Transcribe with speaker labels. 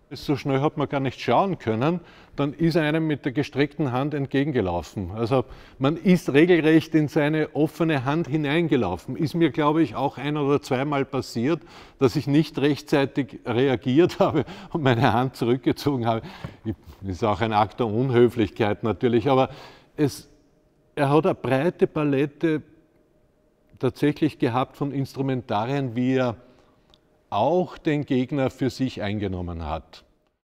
Speaker 1: So schnell hat man gar nicht schauen können, dann ist er einem mit der gestreckten Hand entgegengelaufen. Also man ist regelrecht in seine offene Hand hineingelaufen. Ist mir, glaube ich, auch ein- oder zweimal passiert, dass ich nicht rechtzeitig reagiert habe und meine Hand zurückgezogen habe. Das ist auch ein Akt der Unhöflichkeit natürlich, aber er hat eine breite Palette tatsächlich gehabt von Instrumentarien, wie er auch den Gegner für sich eingenommen hat.